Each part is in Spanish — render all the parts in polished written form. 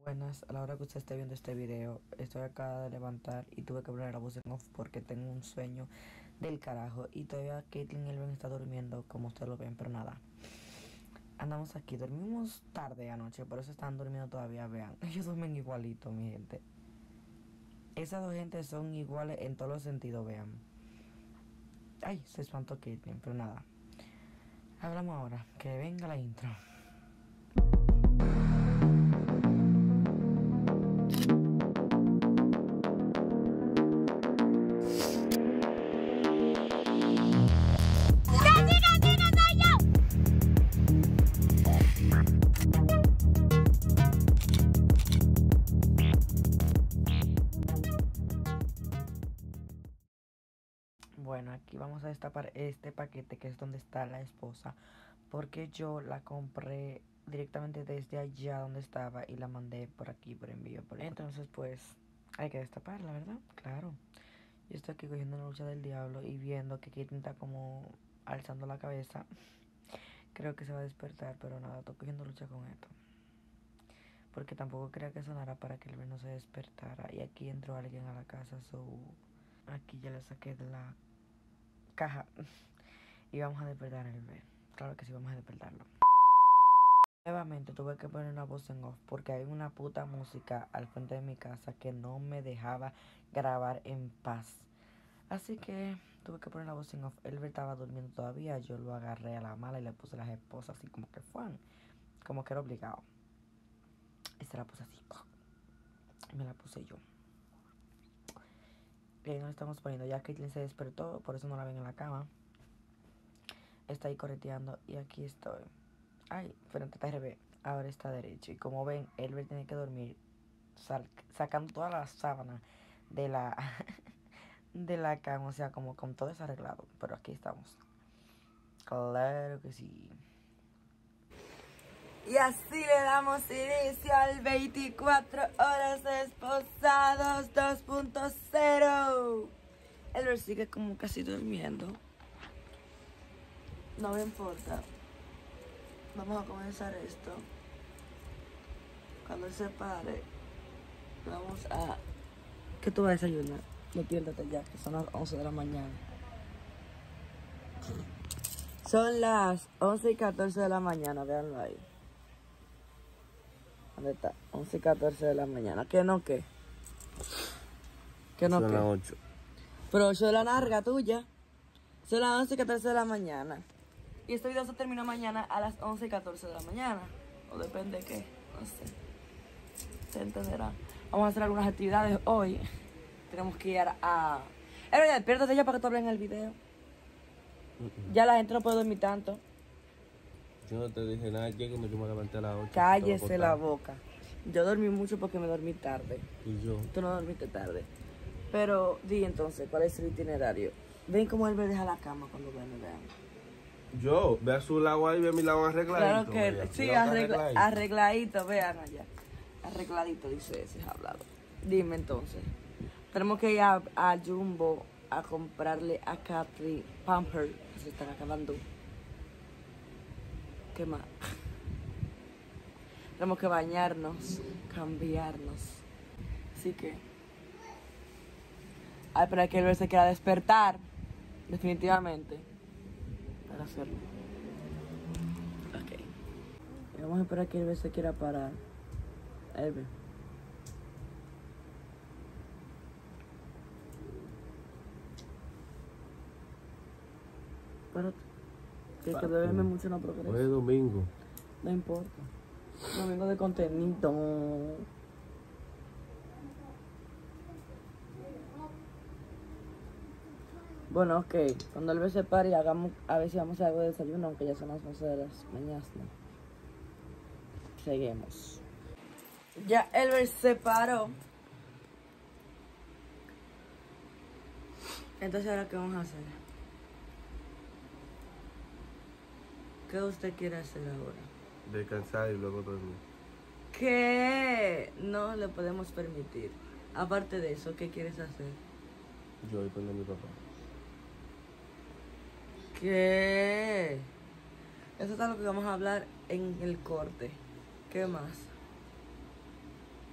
Buenas, a la hora que usted esté viendo este video, estoy acá de levantar y tuve que poner la voz en off porque tengo un sueño del carajo y todavía Caitlyn y Elven está durmiendo como ustedes lo ven, pero nada. Andamos aquí, dormimos tarde anoche, por eso están durmiendo todavía, vean. Ellos duermen igualito, mi gente. Esas dos gentes son iguales en todos los sentidos, vean. Ay, se espantó Caitlyn, pero nada. Hablamos ahora, que venga la intro. Bueno, aquí vamos a destapar este paquete que es donde está la esposa, porque yo la compré directamente desde allá donde estaba y la mandé por aquí por envío. Entonces pues hay que destaparla, ¿verdad? Claro. Yo estoy aquí cogiendo la lucha del diablo y viendo que Kitten está como alzando la cabeza. Creo que se va a despertar, pero nada, estoy cogiendo lucha con esto. Porque tampoco quería que sonara para que el bebé no se despertara. Y aquí entró alguien a la casa, aquí ya le saqué de la caja y vamos a despertar el bebé. Claro que sí, vamos a despertarlo. Nuevamente tuve que poner una voz en off porque hay una puta música al frente de mi casa que no me dejaba grabar en paz. Así que tuve que poner la voz en off. Él estaba durmiendo todavía. Yo lo agarré a la mala y le puse las esposas así como que fueron. Como que era obligado. Y se la puse así. Y me la puse yo. Y ahí nos estamos poniendo. Ya Caitlyn se despertó, por eso no la ven en la cama. Está ahí correteando y aquí estoy. Ay, frente está revés. Ahora está derecho. Y como ven, Elber tiene que dormir sacando toda la sábana de la de la cama. O sea, como con todo desarreglado. Pero aquí estamos. Claro que sí. Y así le damos inicio al 24 horas de esposados 2.0. Elber sigue como casi durmiendo. No me importa. Vamos a comenzar esto. Cuando él se pare, vamos a... ¿Qué tú vas a desayunar? Despiértate ya, que son las 11 de la mañana. Son las 11:14 de la mañana, véanlo ahí. ¿Dónde está? 11:14 de la mañana. ¿Qué no qué? ¿Qué no qué? Son las 8. Pero yo la larga tuya. Son las 11:14 de la mañana. Y este video se termina mañana a las 11:14 de la mañana. O depende de qué, no sé. Se entenderá. Vamos a hacer algunas actividades hoy. Tenemos que ir a... ya despiértate ya para que tú hables en el video. Ya la gente no puede dormir tanto. Yo no te dije nada ayer cuando yo me levanté a las 8. Cállese la boca. Yo dormí mucho porque me dormí tarde. Y yo. Tú no dormiste tarde. Pero di entonces, ¿cuál es el itinerario? Ven cómo él me deja la cama cuando vean. Yo, ve a su lado ahí, ve a mi lado arregladito. Claro que vea. sí, arregladito, vean allá. Arregladito, dice ese hablado. Dime entonces. Tenemos que ir a Jumbo a comprarle a Capri Pampers, que se están acabando. ¿Qué más? Tenemos que bañarnos, cambiarnos. Así que... Ay, pero hay que él se quiera despertar. Definitivamente. Para hacerlo. Ok. Y vamos a esperar que él se quiera parar. Elbe. Espérate. Que beberme mucho no progresa. Hoy es domingo. No importa. Domingo de contenido. Bueno, ok. Cuando el se pare, hagamos a ver si vamos a hacer algo de desayuno, aunque ya son las 11 de las mañanas. Seguimos. Ya Elber se paró. Entonces, ¿ahora qué vamos a hacer? ¿Qué usted quiere hacer ahora? Descansar y luego dormir. ¿Qué? No le podemos permitir. Aparte de eso, ¿qué quieres hacer? Yo voy con mi papá. ¿Qué? Eso es lo que vamos a hablar en el corte. ¿Qué más?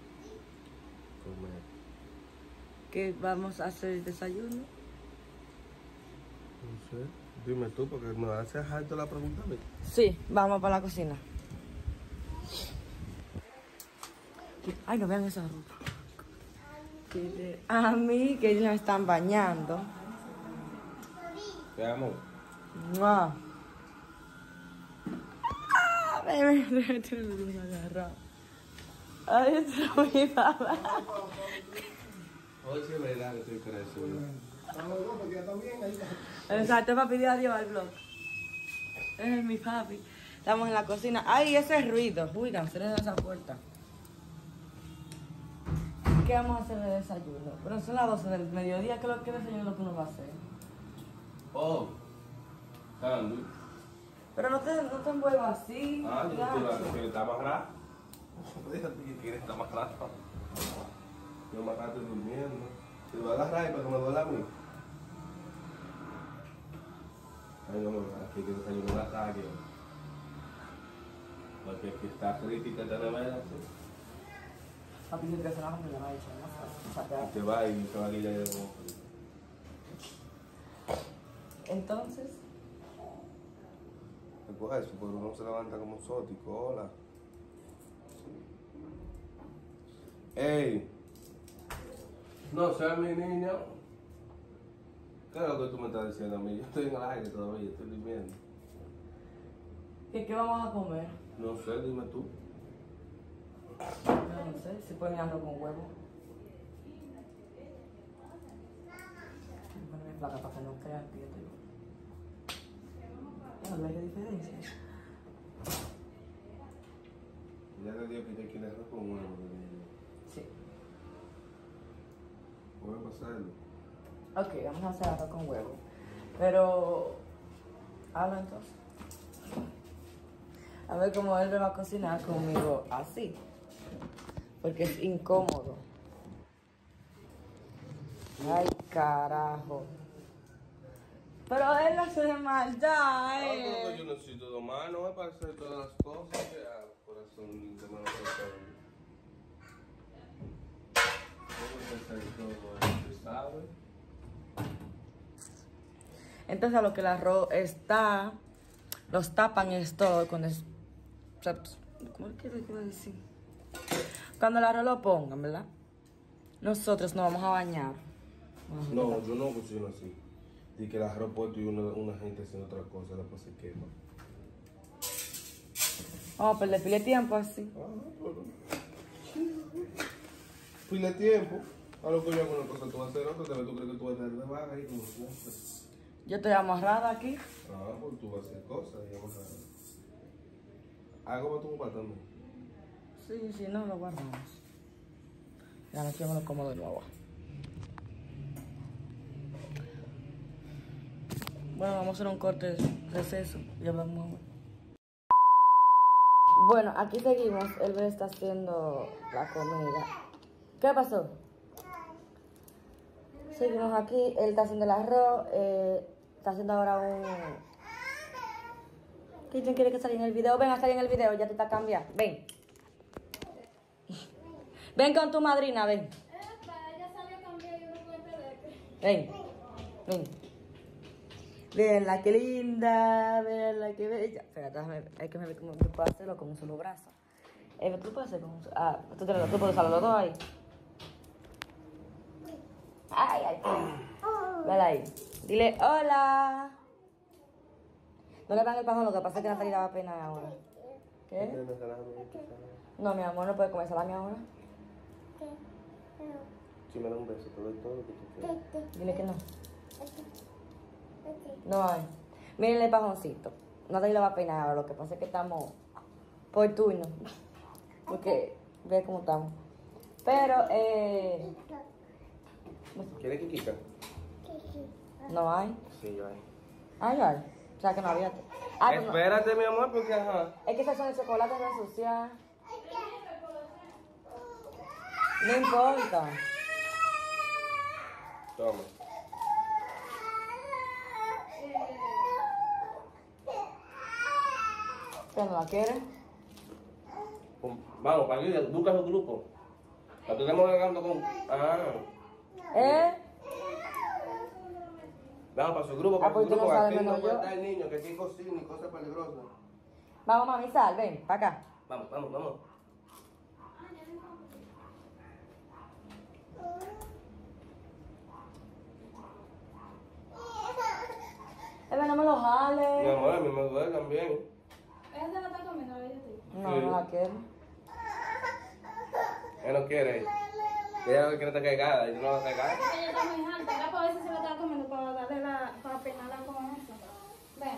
comer. ¿Qué vamos a hacer el desayuno? No sé. Dime tú, porque me haces alto la pregunta a mí. Sí, vamos para la cocina. Ay, no vean esa ropa. A mí, que ellos me están bañando. Te amo. ¡Mua! ¡Ah! Me agarrado. Ay, esto es mi papá. Hoy sí es verdad que estoy creciendo. Exacto, papi, dio adiós al vlog. Es mi papi. Estamos en la cocina. Ay, ese ruido. Uy, cierren esa puerta. ¿Qué vamos a hacer de desayuno? Pero son las 12 del mediodía. ¿Qué desayuno es lo que uno va a hacer? Oh, sándwich. Pero no te envuelvas así. Ah, yo gacho. ¿quieres estar amarrado? Déjate que quieres estar amarrado. Yo amarrado estoy durmiendo. Te voy a agarrar para que me duela a mí. Ay, no, aquí hay que desayunar la calle. Porque aquí está crítica esta nevera, sí. Papi, yo creo que se la vamos a llamar eso, ¿no? Y te va y se va a guillar de nuevo. Entonces, Recoge eso, porque uno se levanta como exótico. Hola. ¡Ey! No seas mi niño. ¿Qué es lo que tú me estás diciendo a mí? Yo estoy en el aire todavía, estoy durmiendo. ¿qué vamos a comer? No sé, dime tú. Yo no sé, si ponen arroz con huevo. Ponerme placa para que no crean que yo estoy... No, no hay diferencia. Ya le digo que ya quiere arroz con huevo. Sí. Voy a pasarlo. Ok, vamos a hacer arroz con huevo. Pero... habla entonces. A ver cómo él me va a cocinar conmigo así. Porque es incómodo. Ay, carajo. Pero él hace de maldad, No, yo necesito dos manos para hacer todas las cosas que hago. Corazón de mano ¿sabes? Entonces a lo que el arroz está, los tapan es todo cuando es... o sea, ¿cómo es que le quiero decir? Cuando el arroz lo pongan, ¿verdad? Nosotros nos vamos a bañar. No, yo no cocino así. Y que el arroz puesto y una gente haciendo otra cosa, después se quema. Vamos a perder pile de tiempo así. Bueno. Pile tiempo. A lo que yo hago una cosa, tú vas a hacer otra, tal vez tú crees que tú vas a estar de vaga y como siempre. Yo estoy amarrada aquí. Pues tú vas a hacer cosas y vamos a... ¿Algo para tu papá también? Sí, no lo guardamos. La noche me lo como de nuevo. Bueno, vamos a hacer un corte de receso y hablamos ahora. Bueno, aquí seguimos. Él me está haciendo la comida. ¿Qué pasó? Seguimos aquí. Él está haciendo el arroz. Está haciendo ahora un... ¿Quién quiere que salga en el video? Ven a salir en el video. Ya te está cambiando. Ven. Ven con tu madrina, ven. Ven. Ven. Veanla qué linda, veanla qué bella. Espérate, déjame, hay que ver cómo puedo hacerlo con un solo brazo. Tú puedes hacer con un solo... Ah, tú puedes usar los dos ahí. Ay. Vela ahí. Dile hola. No le dan el pajón, lo que pasa es que Natalia va a peinar ahora. ¿Qué? No, mi amor, no puede comer salami ahora. Si me da un beso, te doy todo lo que tú quieras. Dile que no. No hay. Miren el pajoncito. Natalia va a peinar ahora, lo que pasa es que estamos por turno. Porque ve cómo estamos. Pero, ¿Quieres que quita? no hay. Sí, yo hay. Ay. O sea que no había. Pues no. Espérate, mi amor, porque ajá. Es que esas son de chocolate de ensuciar. No importa. Toma. ¿Que no la quiere? Vamos, para que busca su grupo. La tú estamos hablando con... Ah. ¿Eh? Vamos para su grupo, para pues su tú no grupo. sabes Aquí no menos puede yo. estar el niño, que aquí hay cocina y cosas peligrosas. Vamos, mami, sal, ven, para acá. Vamos, vamos, vamos. No me lo Mi jales. amor, a mí me duele también. Ella se la está comiendo, ella sí. No, no la quiero. Ella no quiere. Ella no quiere estar cargada y tú no vas a cargar. Ella está muy alta, ya por eso se la está comiendo para darle para peinarla con eso. Ven.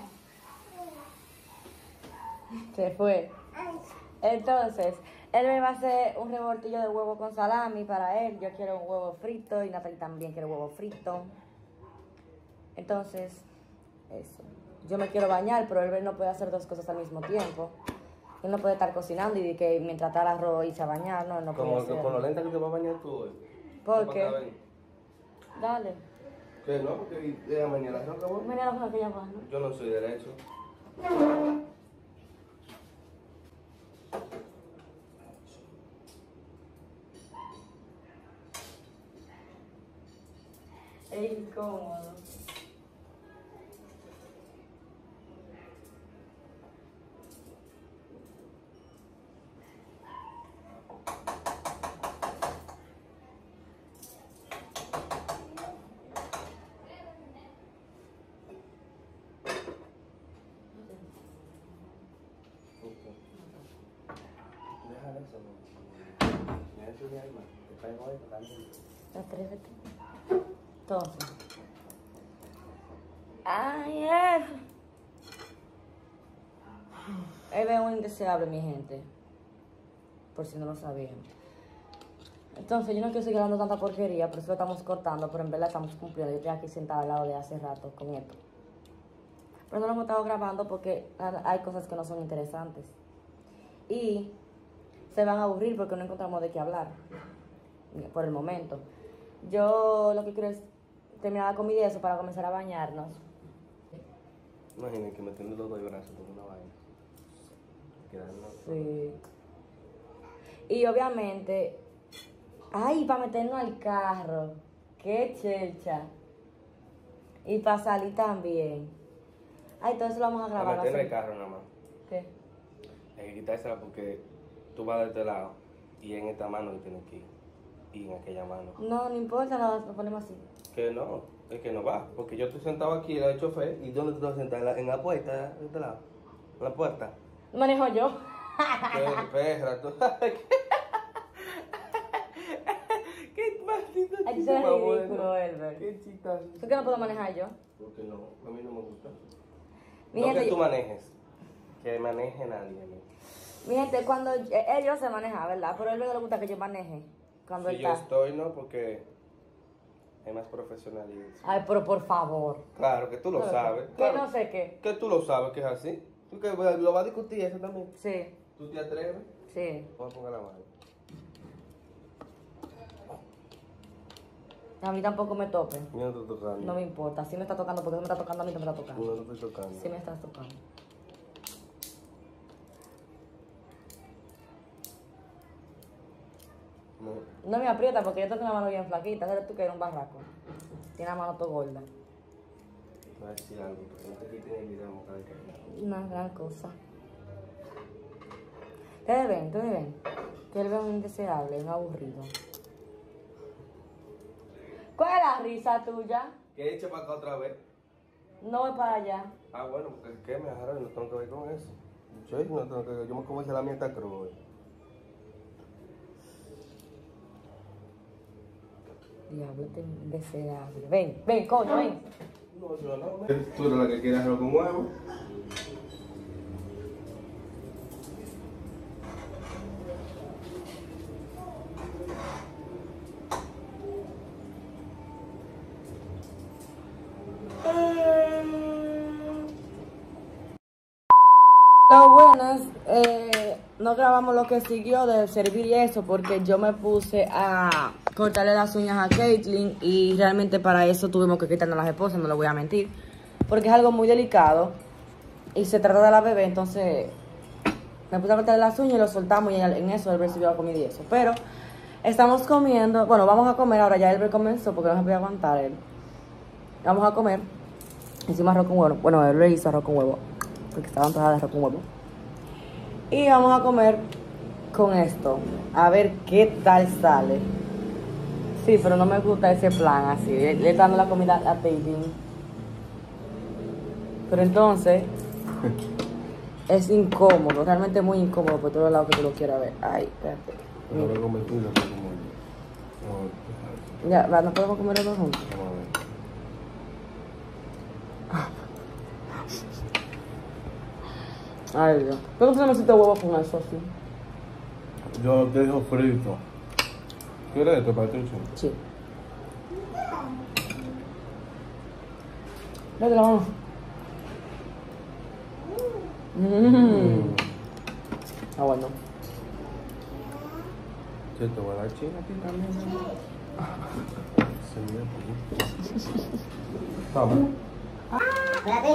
Se fue. Entonces, él me va a hacer un revoltillo de huevo con salami para él. Yo quiero un huevo frito y Natalie también quiere huevo frito. Entonces, eso. Yo me quiero bañar, pero él no puede hacer dos cosas al mismo tiempo. Él no puede estar cocinando y que mientras está el arroz irse a bañar, no, él no puede Como hacer. con lo lenta que te vas a bañar tú hoy. ¿Por Para qué? acá, ven. Dale. ¿Qué no? Porque ella mañana se acabó. Mira lo que ella va, ¿no? Yo no soy derecho. Es incómodo. Deja eso, no. Deja eso de alma. Te traigo esto también. Atrévete. Entonces. Ay, él ve un indeseable, mi gente. Por si no lo sabían. Entonces, yo no quiero seguir hablando tanta porquería, por eso lo estamos cortando, pero en verdad estamos cumpliendo. Yo estoy aquí sentada al lado de hace rato con esto. Pero no lo hemos estado grabando porque hay cosas que no son interesantes. Y se van a aburrir porque no encontramos de qué hablar. Por el momento. Yo lo que quiero es terminar la comida y eso para comenzar a bañarnos. Imaginen que me tienen los dos brazos con una vaina. Quedarme Sí. Y obviamente, ay, para meternos al carro. Qué chelcha. Y para salir también. Ay, todo eso lo vamos a grabar. Para meter en el así. carro nada más. ¿Qué? Hay que quitársela porque tú vas de este lado y en esta mano que tienes que ir. Y en aquella mano. No, no importa, lo ponemos así. Que no, es que no va. Porque yo estoy sentado aquí, el chofer, ¿y dónde tú estás sentado? En la puerta, de este lado. En la puerta. Manejo yo. Qué perra, tú. Qué maldito Ay, chiste eso es más ridículo, bueno. Elber. Qué chistazo. ¿Por qué no puedo manejar yo? Porque no, a mí no me gusta. Mi No gente, que tú manejes, que maneje nadie. ¿No? Mi gente, cuando él yo se maneja, ¿verdad? Pero a él no le gusta que yo maneje. Cuando Si él yo está. estoy, no, porque hay más profesionalismo. Ay, pero por favor. Claro, que tú lo Pero, sabes. Que Claro, no sé qué. que tú lo sabes que es así. Tú que lo vas a discutir eso también. Sí, ¿Tú te atreves? sí. Vamos a poner la mano. A mí tampoco me topen. Yo no te estoy tocando. No me importa. Si me está tocando, porque no me está tocando a mí, no me está tocando. No te estoy tocando. Sí me estás tocando. No. No me aprieta porque yo tengo una mano bien flaquita. ¿Sabes tú que eres un barraco? Tiene la mano todo gorda. Te voy a decir algo, porque no te quiten el video, cada vez que... Una gran cosa. Ustedes ven. Que él ve un indeseable, un aburrido. ¿Cuál es la risa tuya? ¿Qué eche para acá otra vez? No voy para allá. Ah, bueno, porque ¿qué me agarra? No tengo que ver con eso. Yo no tengo que ver. Yo me como la mierda cruz. Diablo, este indeseable. Ven, coño, ven. No, yo no. Tú eres la que quieres hacerlo con huevo. Lo bueno es, no grabamos lo que siguió de servir y eso porque yo me puse a cortarle las uñas a Caitlyn y realmente para eso tuvimos que quitarnos las esposas, no le voy a mentir, porque es algo muy delicado y se trata de la bebé, entonces me puse a cortarle las uñas y lo soltamos y en eso él recibió la comida y eso, pero Estamos comiendo, bueno, vamos a comer ahora, ya él comenzó porque no se puede aguantar él. Vamos a comer. Hicimos arroz con huevo. Bueno, él le hizo arroz con huevo. Porque estaba antojada de arroz con huevo. Y vamos a comer con esto. A ver qué tal sale. Sí, pero no me gusta ese plan así. Le dando la comida a Taylin. Pero entonces es incómodo, realmente muy incómodo por todos lados que tú lo quieras ver. Ay, espérate. No lo comes tú, no lo como yo. Ya, ¿no podemos comer los dos juntos? Vamos a ver. Ay, Dios. ¿Por qué tú no necesitas huevo con eso así? Yo te dejo frito. ¿Quieres esto, Patricia? Sí. Vete la mano. Ah, bueno. ¿Qué te voy a dar china a ti también? Señor. Vamos. Espérate.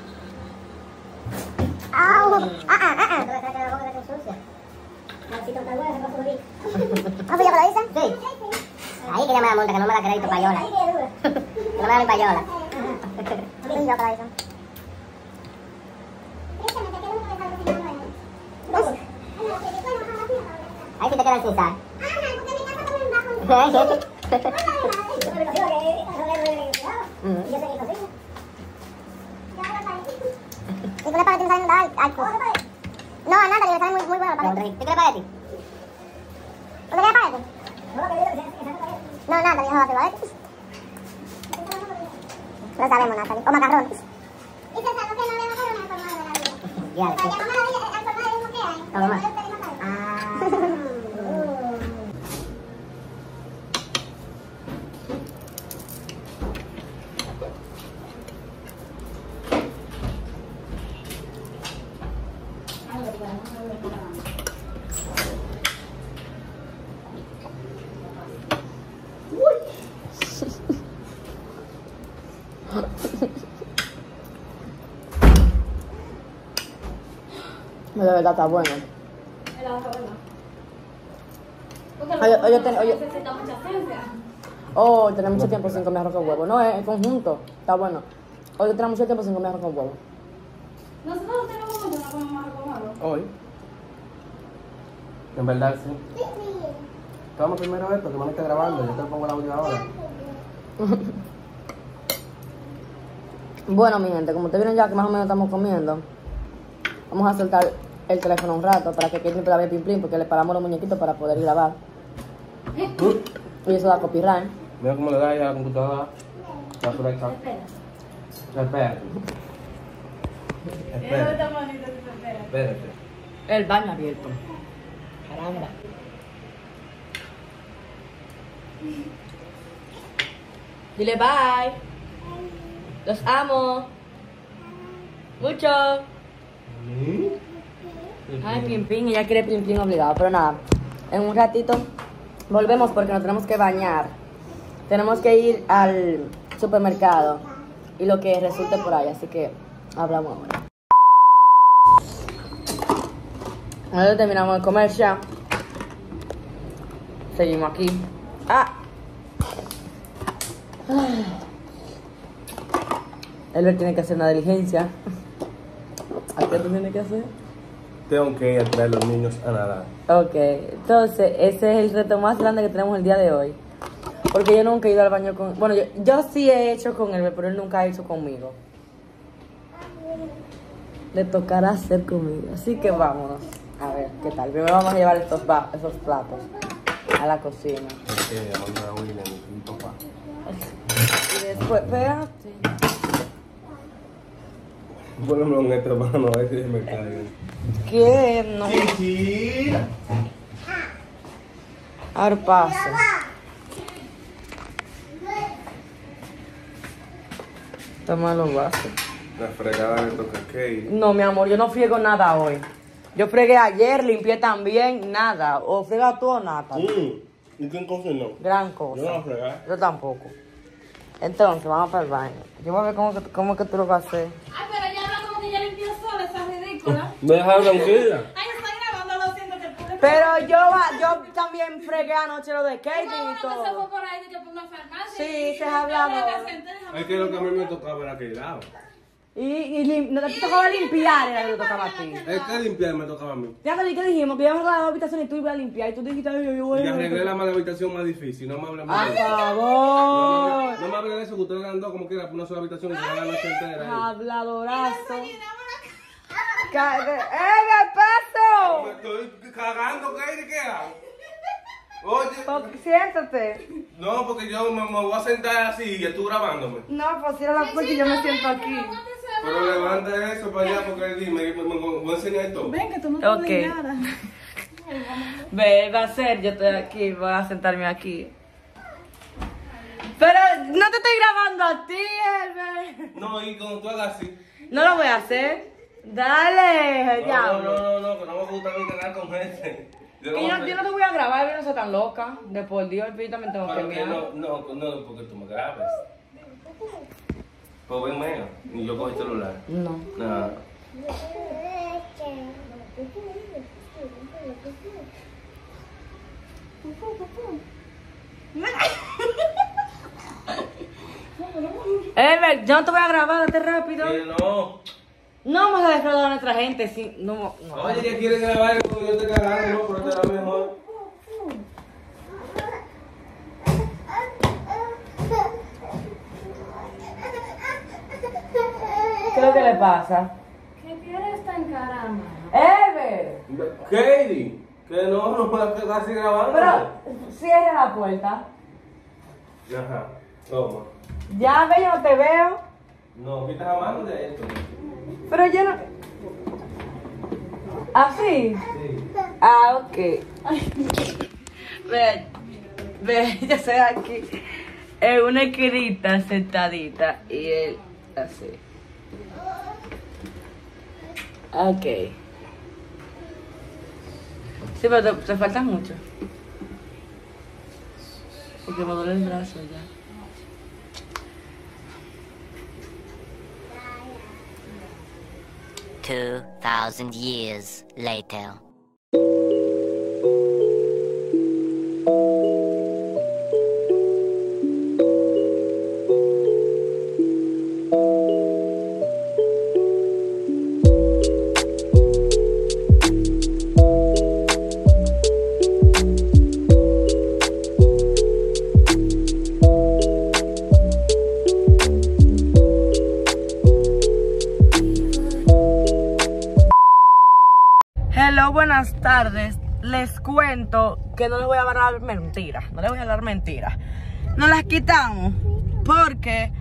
¡Au! Te vas a sacar la boca que te sucia. Si con tal huevo se va a subir. ¿Ah, pues ya me lo dicen? Sí. Ahí que ya me la monta, que no me da crédito payola. Que no me da mi payola. Sí, yo que la dicen. Ahí sí te quedan sin sal. ¿Y tú le pagas salen al curso? No, a nada, que le sale muy bueno el paquete. ¿Tú quieres paquete? ¿Tú quieres paquete? No, nada, yo no voy a hacer paquete. No sabemos, Natalie. O macarrones. ¿Y se sabe que no le macarrones al colmado de la vida? Ya, sí. ¿Llamamos al colmado del mismo que hay? ¿Cómo más? De verdad está bueno. El arroz, ¿verdad? Porque necesita mucha ciencia. Oh, tenemos mucho tiempo sin comer arroz con huevo. No, es en conjunto. Está bueno. Hoy tenemos mucho tiempo sin comer arroz con huevo. Nosotros tenemos mucho, no comemos arroz con huevo. Hoy. En verdad, sí. Toma primero esto, que me está grabando. Yo te lo pongo la última hora. Bueno, mi gente, como ustedes vieron ya que más o menos estamos comiendo, vamos a soltar el teléfono un rato para que quede todavía pim plim, porque le paramos los muñequitos para poder grabar. Y eso da copyright. Mira cómo le da ahí a la computadora. La flecha. Espera. Espera. Espérate. El baño abierto. Caramba. Dile bye. Los amo. Mucho. Ay, pim pim, ella quiere pim pim obligado, pero nada. En un ratito volvemos porque nos tenemos que bañar. Tenemos que ir al supermercado y lo que resulte por ahí, así que hablamos ahora. Ahora terminamos de comer ya. Seguimos aquí. Él tiene que hacer una diligencia. ¿A qué tú tienes que hacer? Tengo que ir a traer a los niños a nadar. Ok, entonces ese es el reto más grande que tenemos el día de hoy. Porque yo nunca he ido al baño con... Bueno, yo sí he hecho con él, pero él nunca ha hecho conmigo. Le tocará hacer conmigo. Así que vámonos. A ver, ¿qué tal? Primero vamos a llevar esos platos a la cocina. Y después, espérate. Ponlo en esta mano a ver si me cae. ¿Qué? No. Ahora paso. Toma los vasos. La fregada le toca a Kate. No, mi amor, yo no friego nada hoy. Yo fregué ayer, limpié también, nada. O frega tú o nada. ¿Y quién cocinó? Gran cosa. Yo no la fregué. Yo tampoco. Entonces, vamos para el baño. Yo voy a ver cómo que tú lo vas a hacer. Ay, pero ya habla como que ya limpió sola, esa ridícula. Me dejaron tranquila. Ay, está grabando, lo siento que el público Pero yo también fregué anoche lo de Caitlyn y todo. Se fue por ahí de que por una farmacia. Sí, se ha hablado. Es que lo que a mí me tocaba era aquel lado. Y no te tocaba limpiar, era lo que tocaba a ti. Es que limpiar me tocaba a mí. Ya que dijimos que íbamos a la habitación y tú ibas a limpiar y tú dijiste, ay, yo voy Y a arreglé la mala habitación más difícil, no me hables más Por de eso. favor. No me hables de eso, que ustedes eran dos como quiera por una sola habitación y se van la noche entera. ahí. Habladorazo. ¿Qué pasó? Me estoy cagando, ¿qué? ¿Qué hago? Oye, Siéntate. no, porque yo me voy a sentar así y tú grabándome. No, pues cierra la puerta y yo me siento aquí. Pero levanta eso para allá porque dime, me voy a enseñar todo. Ven, que tú no te Ok. nada. Ve, va a ser, yo estoy aquí, voy a sentarme aquí. Pero no te estoy grabando a ti, Elber. No, y cuando tú hagas así. No lo voy a hacer. Dale, diablo. No, que no me gusta ni quedar con gente. Que yo no te voy a grabar, yo no soy tan loca. De por Dios, yo también tengo que Pero que mirar. no, porque tú me grabes. Pues ven menos, ni yo cojo el celular. No. Nada. Elber, yo no te voy a grabar, date rápido. No. No vamos a defraudar a nuestra gente, sí. No. Oye, que quieren grabar cuando yo te cagando, no, pero te da mejor. ¿Qué es lo que le pasa? ¿Qué quieres tan caramba? Elber. Katie, que no me vas a quedar así grabando. Pero cierra la puerta. Ajá, toma. Ya ve, yo no te veo. No, quitas la mano de esto. Pero yo no. ¿Así? Sí. Ah, ok. Ve, yo estoy aquí en una esquinita sentadita y él así. Ok. Sí, pero te falta mucho. Porque me duele el brazo ya. Two 2,000 years later. Hello, buenas tardes. Les cuento que no les voy a hablar mentiras. No les voy a hablar mentiras. Nos las quitamos porque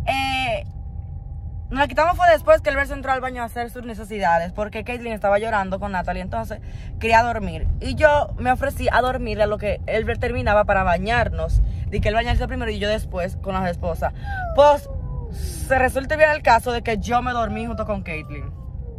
nos las quitamos fue después que Elber entró al baño a hacer sus necesidades, porque Caitlyn estaba llorando con Natalie, entonces quería dormir. Y yo me ofrecí a dormir a lo que Elber terminaba para bañarnos. Di que él bañarse primero y yo después con las esposas. Pues se resulta bien el caso de que yo me dormí junto con Caitlyn.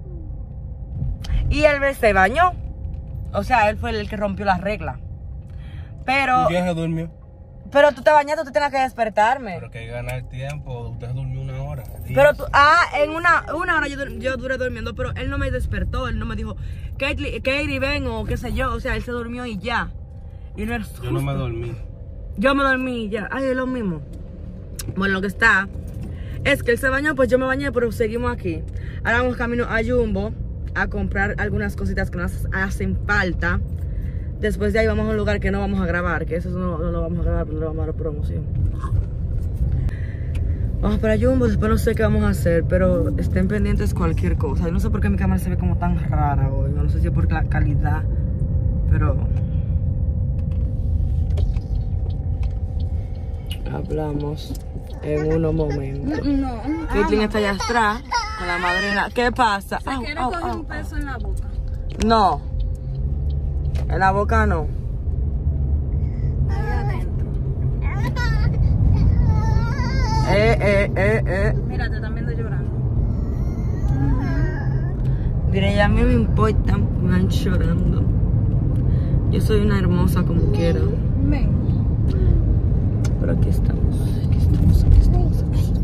Y Elber se bañó. O sea, él fue el que rompió las reglas. Pero ¿Quién se durmió? pero tú te bañaste, tú tenías que despertarme. Pero que hay que ganar tiempo. Usted durmió 1 hora. Pero tú, en una hora yo duré durmiendo, pero él no me despertó, él no me dijo, Katie, ven, o qué sé yo, o sea, él se durmió y ya. Y no era Yo no me dormí. Yo me dormí y ya. Ay, es lo mismo. Bueno, lo que está es que él se bañó, pues yo me bañé, pero seguimos aquí. Ahora vamos camino a Jumbo a comprar algunas cositas que nos hacen falta. Después de ahí vamos a un lugar que no vamos a grabar, que eso no lo vamos a grabar, pero lo vamos a dar promoción. Vamos para Jumbo, después no sé qué vamos a hacer, pero estén pendientes cualquier cosa. Yo no sé por qué mi cámara se ve como tan rara hoy, no sé si es por la calidad, pero hablamos en unos momentos. No. Caitlyn está allá atrás con la madrina. ¿Qué pasa? Se quiere coger un peso en la boca. No, en la boca no. Ahí adentro. Mira, te están viendo llorando. Diré, ya a mí me importa, me van llorando. Yo soy una hermosa como quiera. Ven. Pero aquí estamos, aquí estamos, aquí estamos, aquí estamos.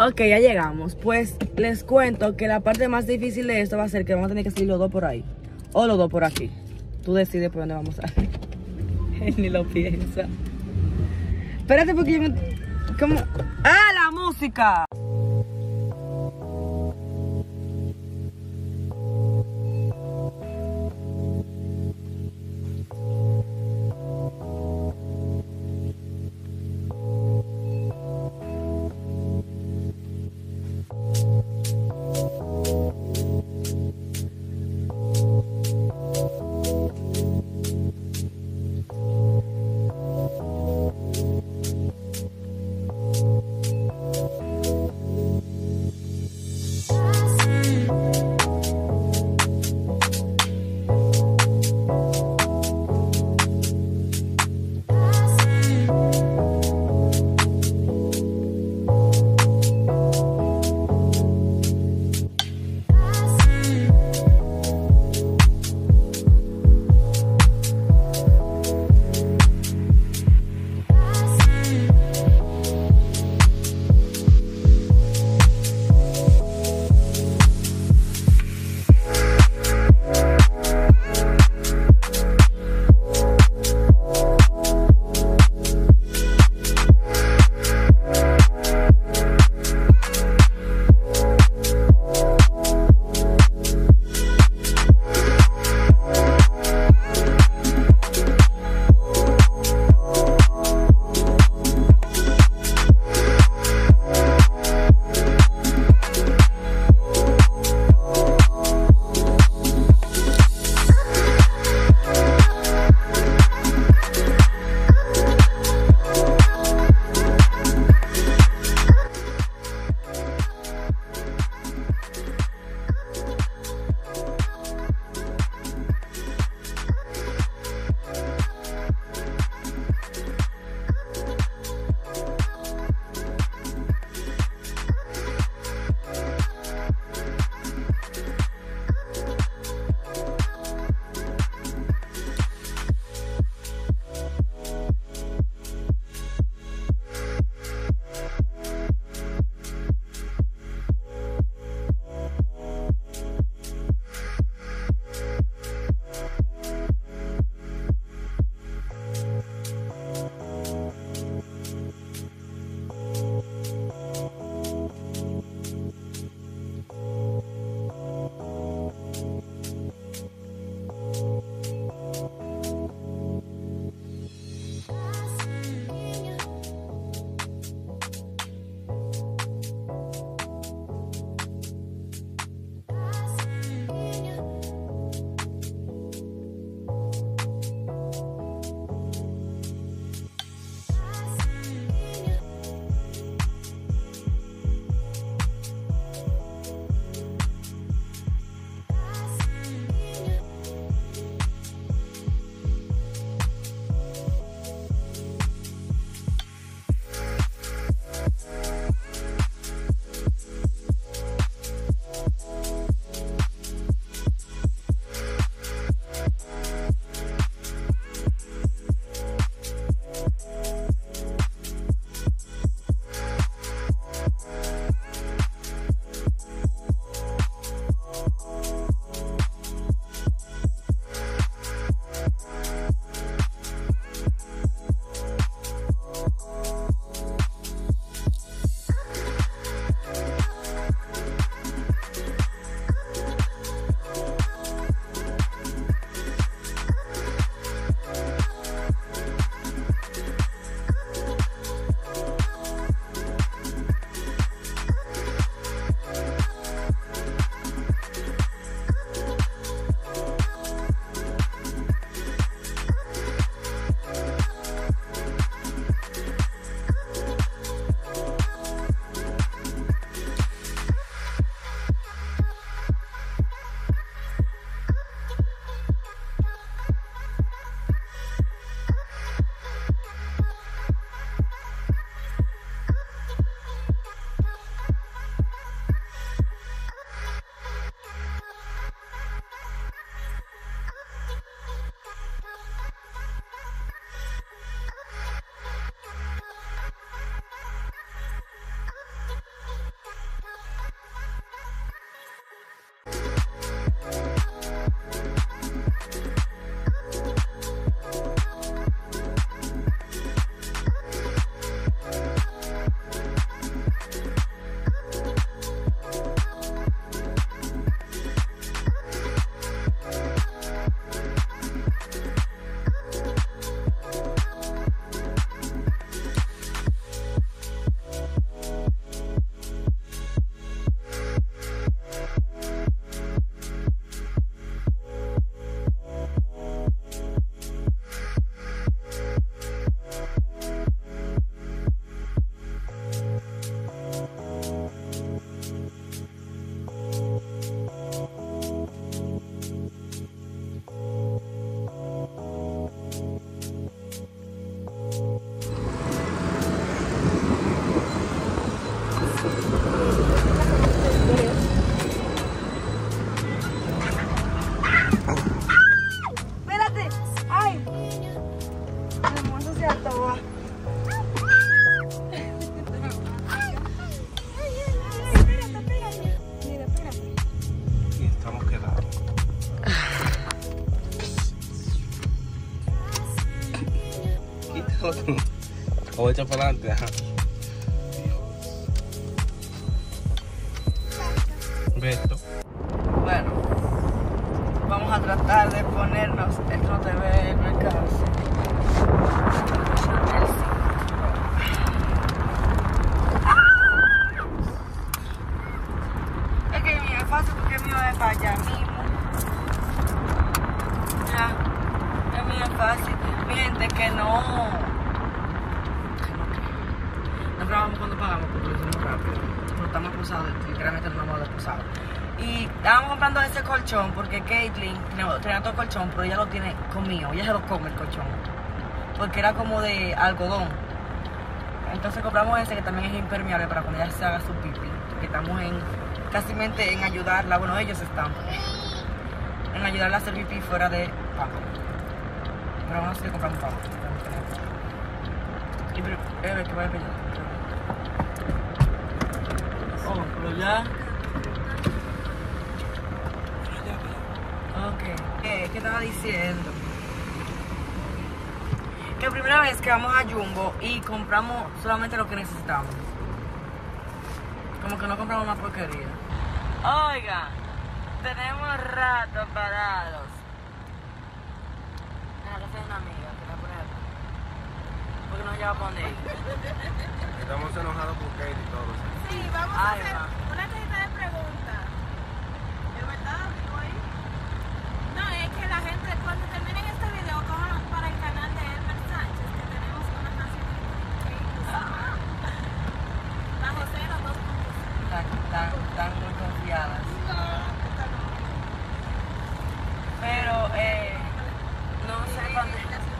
Ok, ya llegamos. Pues les cuento que la parte más difícil de esto va a ser que vamos a tener que salir los dos por ahí. O los dos por aquí. Tú decides por dónde vamos a ir. Él ni lo piensa. Espérate porque yo me... ¿Cómo? ¡Ah, la música! O echa para adelante, ajá. Beto. Bueno, vamos a tratar de ponernos el no te ve en el caso. Es que mío es fácil porque el mío es para allá mismo. Ya, el mío es fácil. Mi gente que no grabamos cuando pagamos porque lo hicimos rápido. No estamos acusados, literalmente no vamos a acusar. Y estábamos comprando ese colchón porque Caitlyn tenía todo el colchón, pero ella lo tiene conmigo, ella se lo come el colchón. Porque era como de algodón. Entonces compramos ese que también es impermeable para cuando ella se haga su pipí. Que estamos casi en ayudarla, bueno ellos están en ayudarla a hacer pipí fuera de pago. Pero vamos a seguir comprando pago. Y pero, que vaya para allá. Oh, pero ya. Ok, ¿qué estaba diciendo? Que la primera vez que vamos a Jumbo y compramos solamente lo que necesitamos. Como que no compramos más porquería. Oiga, tenemos rato parados. En la casa de una amiga, que está por ahí. Porque nos lleva a poner. Estamos enojados por Kate y todo. Sí, vamos a hacer una cajita de preguntas. ¿De verdad? ¿Digo ahí? No, es que la gente, cuando terminen este video, cojan para el canal de Elmer Sánchez, que tenemos una canción que la José, los 2 puntos. Están muy confiadas. Pero, no sé cuándo.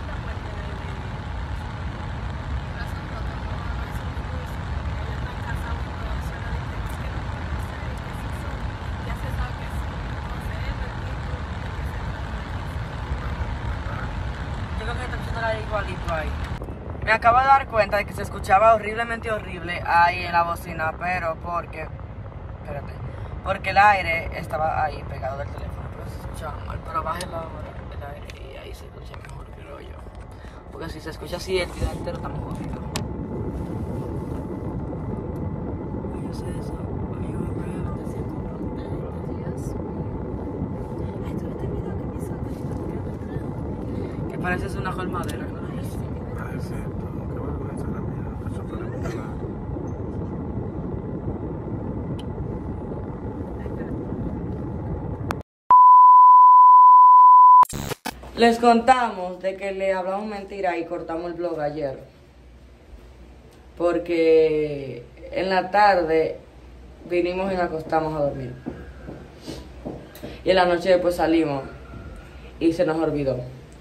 Igualito ahí. Me acabo de dar cuenta de que se escuchaba horriblemente horrible ahí en la bocina, pero porque el aire estaba ahí pegado del teléfono, pero se escuchaba mal. Pero bájela ahora el aire y ahí se escucha mejor, creo yo. Porque si se escucha así el video entero estamos jodidos. Yo sé eso. Que pareces una colmadera, ¿no? Ay, sí, qué vergüenza la mía. Eso fue la Les contamos de que le hablamos mentira y cortamos el vlog ayer. Porque en la tarde vinimos y nos acostamos a dormir. Y en la noche después salimos y se nos olvidó.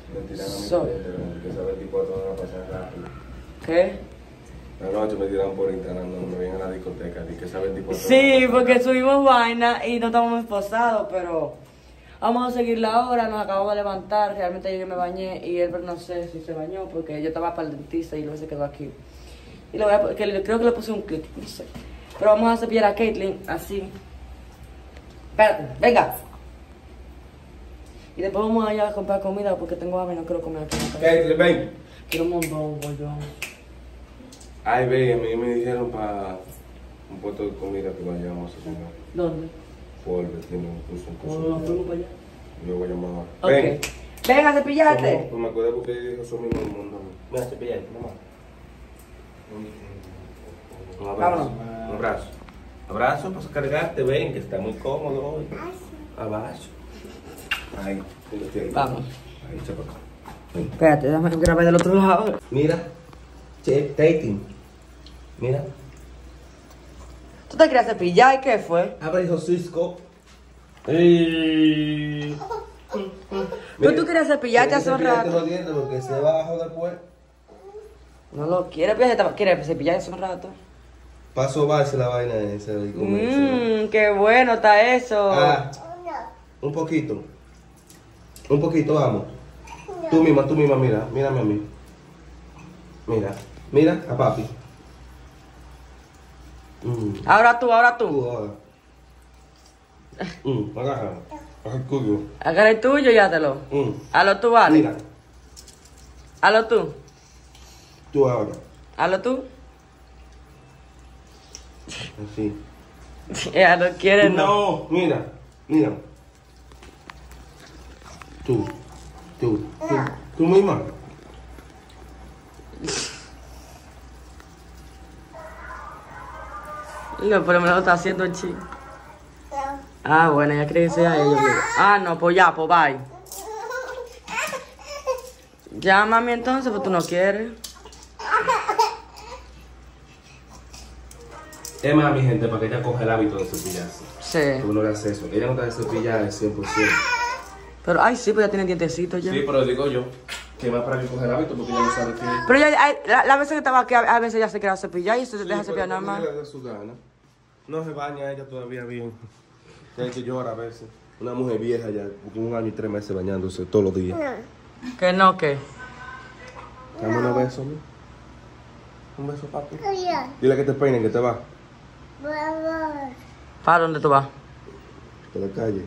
¿Qué? La noche me tiraron por Instagram, no me vienen a la discoteca, y que saben tipo. Sí, porque subimos vaina y no estábamos esposados, pero vamos a seguir la hora, nos acabamos de levantar, realmente yo me bañé y él no sé si se bañó porque yo estaba para el dentista y luego se quedó aquí. Y creo que le puse un clic, no sé. Pero vamos a cepillar a Caitlyn así. Espérate, venga. Y después vamos allá a comprar comida porque tengo hambre y no quiero comer aquí en la casa. Caitlyn, ven. Quiero un montón, bollón. Ay, ve, a mí me dijeron para un puesto de comida que vayamos a comer. ¿Dónde? Por el vecino, puso un ¿Cómo nos fuimos para allá? Yo voy a llamar ahora. Ok. Ven. Ven a cepillarte. Pues me acuerdo porque dijo eso mismo en el mundo. Ven a cepillarte, mamá. Un abrazo. Vámonos. Un abrazo. Abrazo para cargarte, ven, que está muy cómodo hoy. Abrazo. Ahí, Vamos. Ahí, echa para acá. Ven. Espérate, déjame grabar del otro lado. Mira, dating. Mira. ¿Tú te querías cepillar y qué fue? Abre, hijo Cisco. Pero tú querías cepillarte hace un rato. los dientes porque se bajo después. No lo quieres, ¿quieres cepillar hace un rato? Para sobarse la vaina esa. Qué bueno está eso. Ah, un poquito. Un poquito, vamos. Tú misma, mira. Mírame a mí. Mira a papi. Ahora tú. Ahora. Agarra. Agarra el cuyo. Agarra el tuyo y hátelo. Hazlo tú, vale. Mira, Hazlo tú. tú ahora. Hazlo tú. Así. Ella no quiere, no. No, mira. Tú misma. No, por lo menos lo está haciendo el chico. Ah, bueno, ella cree que sea ellos. Ah, no, pues ya, pues bye. Ya, mami, entonces, pues tú no quieres. Es más, mi gente, para que ella coja el hábito de cepillarse. Sí. Tú no le haces eso. Ella no te cepilla al 100%. Pero, ay, sí, pues ya tiene dientecitos ya. Sí, pero digo yo que más para que coja el hábito porque ella no sabe qué. Pero ya, la veces que estaba aquí, a veces ya se queda cepillar y se deja cepillar nada más. Le da su gana. No se baña ella todavía bien. Ella que llora a veces. Una mujer vieja ya, con 1 año y 3 meses bañándose todos los días. Que no, que. Dame un beso, ¿no? Un beso, papi. Dile que te peinen, que te va. ¿Para dónde tú vas? A la calle.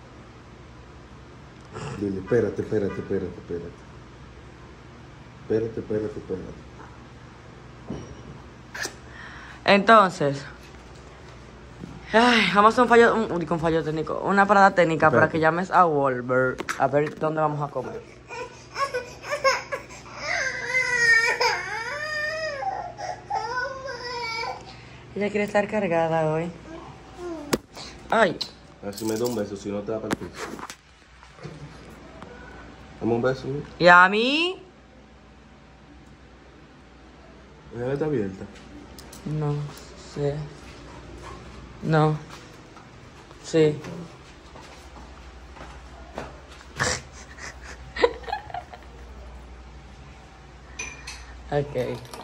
Dile, espérate. Entonces, ay, vamos a hacer un fallo técnico, una parada técnica para que llames a Wolver a ver dónde vamos a comer. Ella quiere estar cargada hoy. Ay. Así me da un beso, si no te da para el piso. Dame un beso, ¿no? ¿Y a mí? Ella está abierta. No sé. No. Sí. Ok.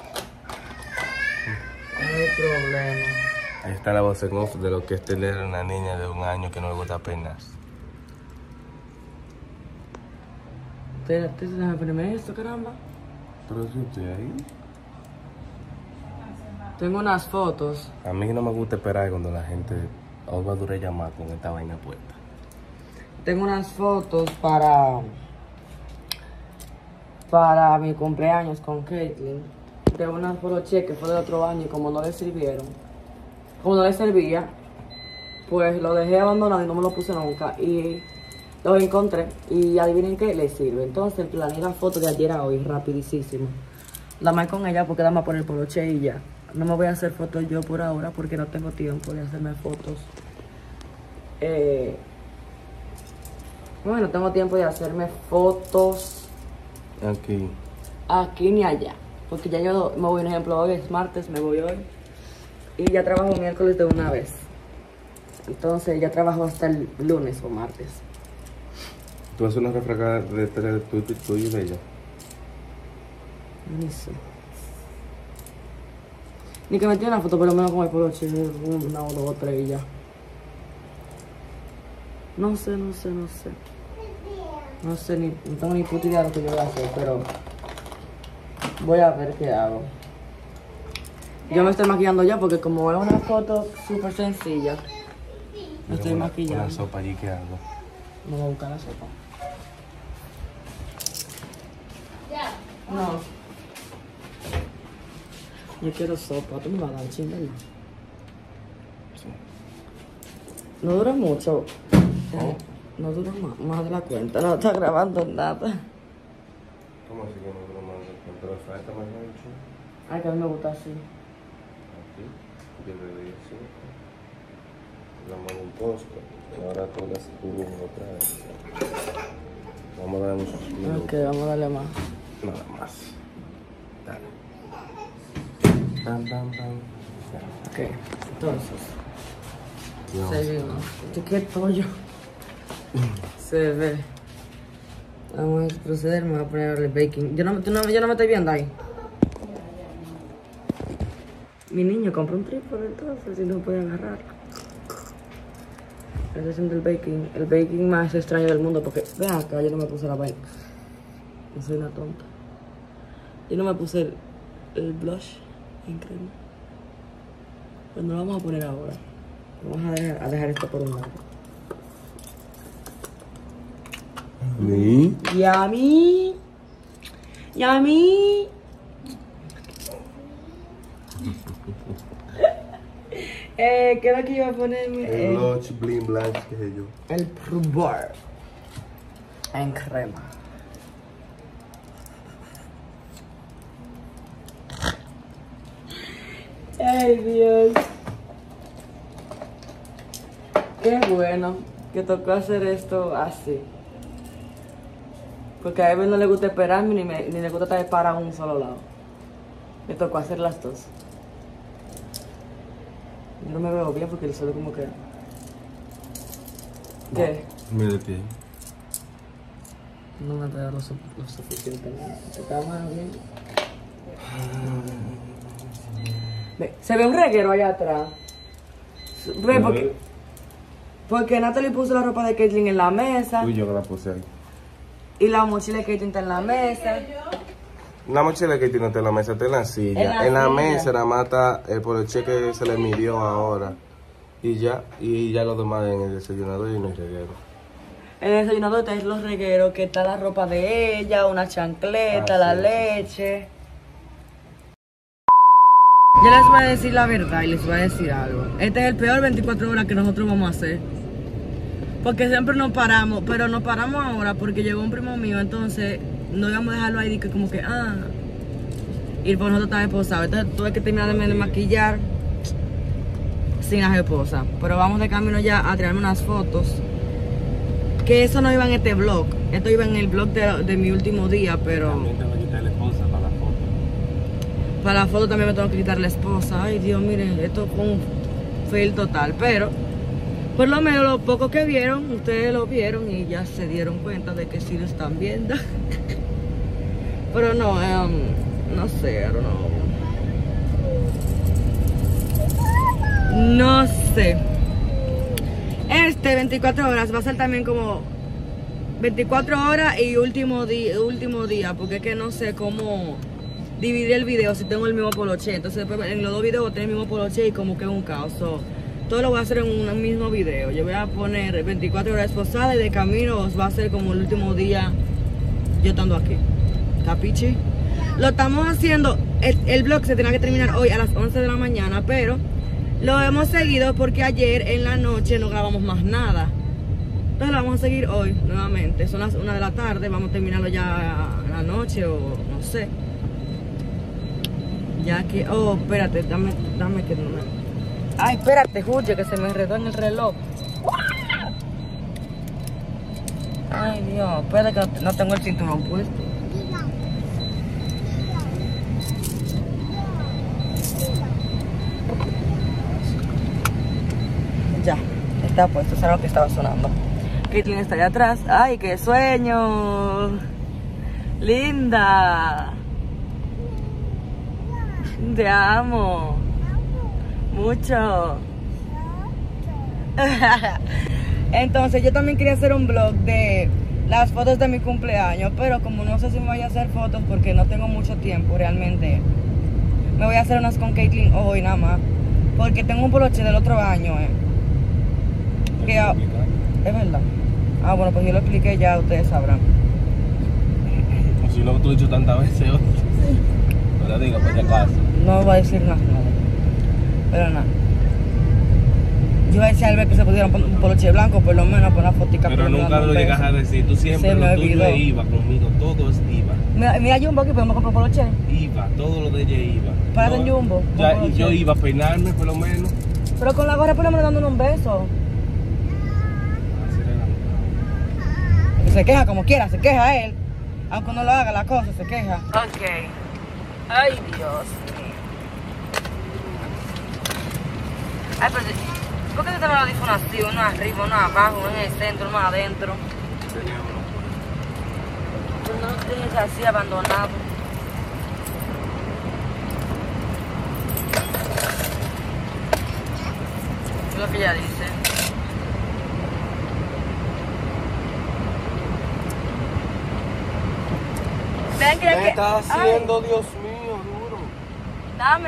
No hay problema. Ahí está la voz en off de lo que es tener una niña de 1 año que no le gusta apenas. Espérate, déjame ponerme esto, caramba. Pero si estoy ahí. Tengo unas fotos. A mí no me gusta esperar cuando la gente os va a durar llamar con esta vaina puesta. Tengo unas fotos para mi cumpleaños con Caitlyn. Tengo unas poloche que fue del otro año y como no le sirvieron, como no le servía, pues lo dejé abandonado y no me lo puse nunca. Y lo encontré y adivinen qué le sirve. Entonces planeé la foto de ayer a hoy, rapidísimo. La más con ella porque dame a poner poloche y ya. No me voy a hacer fotos yo por ahora porque no tengo tiempo de hacerme fotos. Bueno, no tengo tiempo de hacerme fotos aquí ni allá. Porque ya yo me voy, un ejemplo, hoy es martes, me voy hoy. Y ya trabajo miércoles de una vez. Entonces ya trabajo hasta el lunes o martes. ¿Tú haces una refracada de tuyo y de ella? Ni sé. Ni que me tire una foto por lo menos con el poloche, una o dos o tres y ya. No sé. No sé, no tengo ni puta idea de lo que yo voy a hacer, pero voy a ver qué hago. Yo me estoy maquillando ya porque como es una foto súper sencilla, me estoy maquillando. Una sopa allí, ¿qué hago? No voy a buscar la sopa. No. Yo quiero sopa, tú me vas a dar ching, ¿verdad? Sí. No dura mucho. No dura más de la cuenta, no está grabando nada. ¿Cómo así que no te lo mando? ¿Pero falta más ancho? Ay, que a mí me gusta así. Aquí, yo le doy así. La mando un posto. Y ahora tú le haces tu luz otra vez. Vamos a darle unos minutos. Ok, vamos a darle más. Nada más. Dale. Bam. Ok, entonces. Dios. Seguimos. ¿Esto qué pollo? Se ve. Vamos a proceder, me voy a poner el baking. Yo no me estoy viendo ahí. Mi niño compró un trípode entonces y no puede agarrar. Estoy haciendo el baking más extraño del mundo porque, vean acá, yo no me puse la vaina. Yo soy una tonta. Yo no me puse el blush, increíble. Pues no lo vamos a poner ahora. Vamos a dejar esto por un lado. ¿Y? Yummy. ¿Qué es lo que iba a ponerme? El Blush Bling Blanche, qué sé yo. El Prubar. En crema. Ay, Dios. Qué bueno que tocó hacer esto así. Porque a Evelyn no le gusta esperarme ni le gusta estar parado en un solo lado. Me tocó hacer las dos. Yo no me veo bien porque el sol como que... ¿Qué? Mira de pie. No me veo lo suficiente. ¿Está más bien? Ve, se ve un reguero allá atrás. Ve, porque Natalie puso la ropa de Caitlyn en la mesa. Uy, yo que la puse ahí. Y la mochila de Caitlyn está en la mesa. La mochila que tiene en la mesa está en la silla. En la mesa nada más está el poloche que se le midió ahora. Y ya lo demás en el desayunador y en el reguero. En el desayunador están los regueros, que está la ropa de ella, una chancleta, la leche. Yo les voy a decir la verdad y les voy a decir algo. Este es el peor 24 horas que nosotros vamos a hacer. Porque siempre nos paramos, pero nos paramos ahora porque llegó un primo mío, entonces no íbamos a dejarlo ahí que como que, y por nosotros estaba esposado. Entonces tuve que terminar de maquillar sin hacer esposa. Pero vamos de camino ya a tirarme unas fotos. Que eso no iba en este vlog. Esto iba en el vlog de mi último día, pero... También te voy a quitar la esposa para la foto. Para la foto también me tengo que quitar la esposa. Ay, Dios, miren, esto fue un fail total. Pero, por lo menos, lo poco que vieron, ustedes lo vieron y ya se dieron cuenta de que sí lo están viendo. Pero no, no sé, I don't know. No sé. Este 24 horas va a ser también como 24 horas y último día, porque es que no sé cómo dividir el video si tengo el mismo poloche. Entonces en los dos videos voy a tener el mismo poloche y como que es un caos. Todo lo voy a hacer en un mismo video. Yo voy a poner 24 horas esposada y de camino va a ser como el último día yo estando aquí. ¿Capichi? Lo estamos haciendo, el vlog se tenía que terminar hoy a las 11 de la mañana, pero lo hemos seguido porque ayer en la noche no grabamos más nada. Entonces lo vamos a seguir hoy nuevamente. Son las 1 de la tarde, vamos a terminarlo ya en la noche o no sé. Ya que, oh, espérate, dame que no me... Ay, espérate, Julio, que se me enredó en el reloj. Ay, Dios, espérate que no tengo el cinturón puesto. Ya, está puesto, eso era lo que estaba sonando. Caitlyn está allá atrás. ¡Ay, qué sueño! ¡Linda! Te amo. Mucho. Entonces, yo también quería hacer un vlog de las fotos de mi cumpleaños, pero como no sé si me voy a hacer fotos porque no tengo mucho tiempo realmente, me voy a hacer unas con Caitlyn hoy nada más, porque tengo un poloche del otro año, que es verdad. Ah, bueno, pues yo lo expliqué ya, ustedes sabrán. Si no te lo he dicho tantas veces hoy. No le digo, por si acaso. No voy a decir nada. Pero nada. Yo voy a decir a Albert que se pudiera poner un poloche blanco, por lo menos, por una fotica. Pero nunca lo llegas a decir. Tú siempre lo tuyo es IVA conmigo. Todo es IVA. Mira Jumbo aquí, podemos comprar poloche. IVA, todo lo de ella es IVA. Para en Jumbo. Ya, y yo iba a peinarme por lo menos. Pero con la gorra por lo menos dándole un beso. Se queja como quiera, se queja él. Aunque no lo haga la cosa, se queja. Ok. Ay, Dios mío. Ay, pero ¿por qué te traen los audífonos así? Uno arriba, uno abajo, uno en el centro, uno adentro. Pues no lo tienes así abandonado. Es lo que ella dice. ¿Qué estás haciendo, ay, Dios mío, duro? Dame.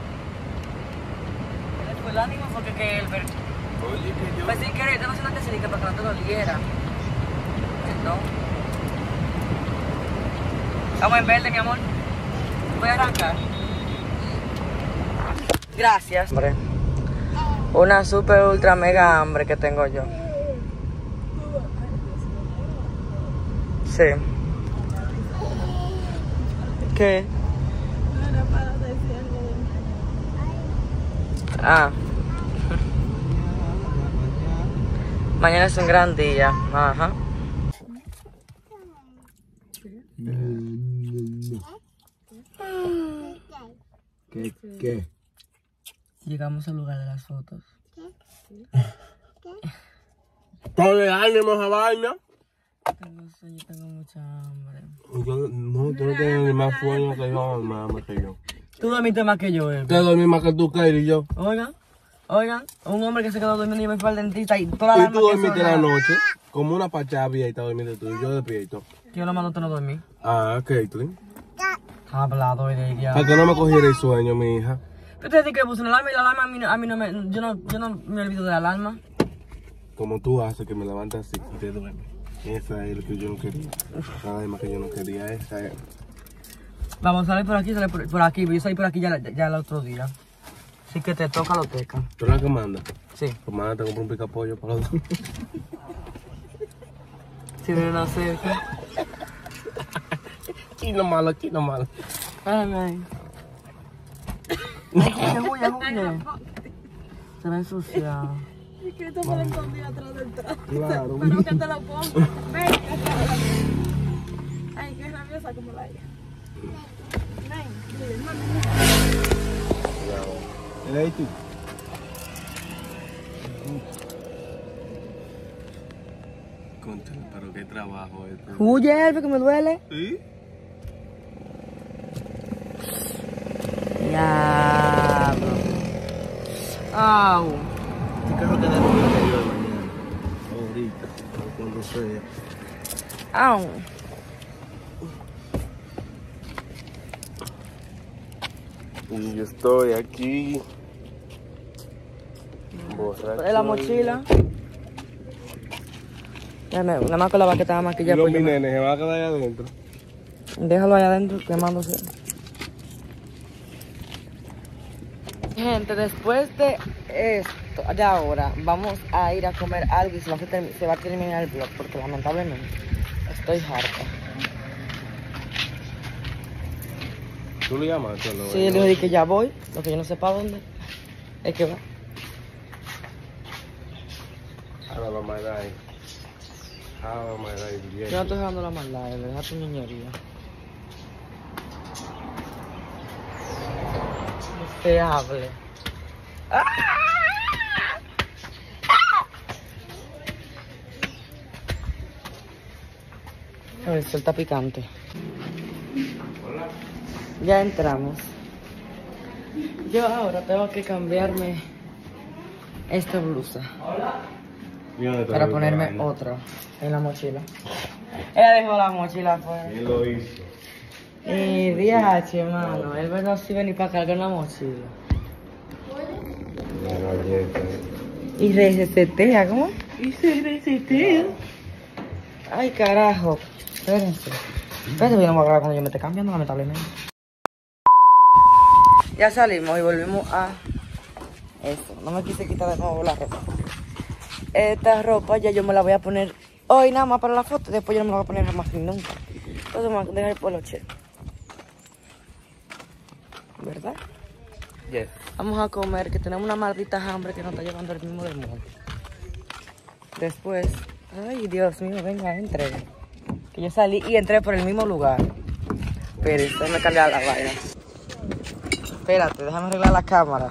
El ánimo porque que el ver... Oye, que yo... Pues si quieres, tengo una tecnica para que no te doliera. No. Vamos en verde, mi amor. Voy a arrancar. Gracias. Hombre. Una super ultra mega hambre que tengo yo. Sí. ¿Qué? Ah. Mañana es un gran día. Ajá. ¿Qué? Llegamos al lugar de las fotos. Ponle ánimo a esa vaina. Tengo sueño, tengo mucha hambre. No, tú no tienes ni más sueño que yo, más que yo. Tú dormiste más que yo, Te dormí más que tú, Kairi, y yo. Oigan, un hombre que se quedó durmiendo y me fue al dentista y toda la Y tú dormiste la noche, como una pachavia y estás durmiendo tú, y yo despierto. Yo nomás no te lo dormí. Ah, Caitlyn. Hablado de ella. Para que no me cogiera el sueño, mi hija. Yo te dije que puse una alarma y la alarma a mí no me... Yo no me olvido de la alarma. Como tú haces que me levantas así y te duermes. Esa es lo que yo no quería. Nada más que yo no quería, esa es. Vamos a salir por aquí, por aquí. Yo salí por aquí ya el otro día. Así que te toca la teca. ¿Tú eres la que manda? Sí. Pues manda, te compro un picapollo para los dos. Si vienen a hacer. Chino malo. Ay. Huye. Se va a ensuciar. Y que esto me lo escondí atrás del traje. Claro. Pero que te lo pongo. Ven. Ay, qué rabiosa como la hija. Ven, ¿Eres ahí tú? Concha, pero qué trabajo esto. Huye, Elfe, que me duele. ¿Sí? Diablo. Au. ¿Qué carro te da el día de mañana? Ahorita, o cuando sea. Au. Y yo estoy aquí. Borracho. En la mochila. Nada más con la baqueta de maquillaje. Los pues, mi nenes se van a quedar ahí adentro. Déjalo allá adentro quemándose. Gente, después de esto, de ahora, vamos a ir a comer algo y se va a terminar el vlog porque lamentablemente estoy harta. ¿Tú le llamaste? ¿No? Sí, le dije que ya voy, lo que yo no sé para dónde es que va. Ahora vamos a dar ahí. Vamos a dar ahí. Yo no estoy dejando la maldad, deja tu niñería. No se hable. A ver, esto está picante. Ya entramos. Yo ahora tengo que cambiarme esta blusa para ponerme otra en la mochila. Ella dejó la mochila afuera. ¿Quién lo hizo? Y DH, hermano, él no sirve ni para cargar la mochila. La galleta. Y resetea, ¿cómo? Y se resetea. Ay, carajo. Espérense. Espérense, yo no me voy a grabar cuando yo me esté cambiando, lamentablemente. Ya salimos y volvimos a eso. No me quise quitar de nuevo la ropa. Esta ropa ya yo me la voy a poner hoy nada más para la foto. Después yo no me la voy a poner jamás ni nunca. Entonces me voy a dejar el poloche. ¿Verdad? Yes. Vamos a comer, que tenemos una maldita hambre que nos está llevando el mismo demonio. Después, ay Dios mío, venga, entre. Que yo salí y entré por el mismo lugar. Pero déjame cargar la vaina. Espérate, déjame arreglar la cámara.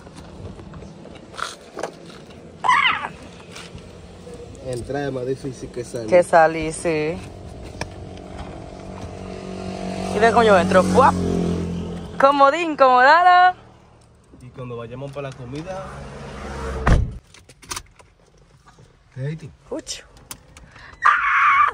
Entrar es más difícil que salir. Que salí, sí. Y ve cómo yo entro. ¡Fuap! Comodín, comodado. Y cuando vayamos para la comida. Katie. Ucho. ¡Ah!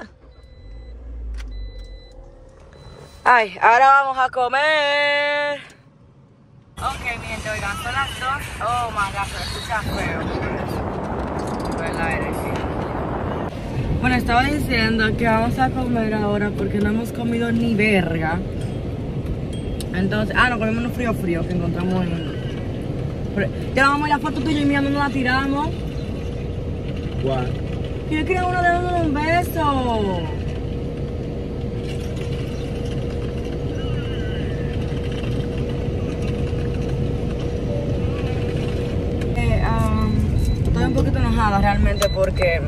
Ay, ahora vamos a comer. Ok, mi gente, oigan, son las 2. Oh my god, se escucha feo. Por el aire, sí. Bueno, estaba diciendo que vamos a comer ahora porque no hemos comido ni verga. Entonces, no comimos unos frío que encontramos en Ya la vamos a la foto tuya y mía no nos la tiramos. ¿Cuál? Yo quería uno de un beso. Estoy un poquito enojada realmente porque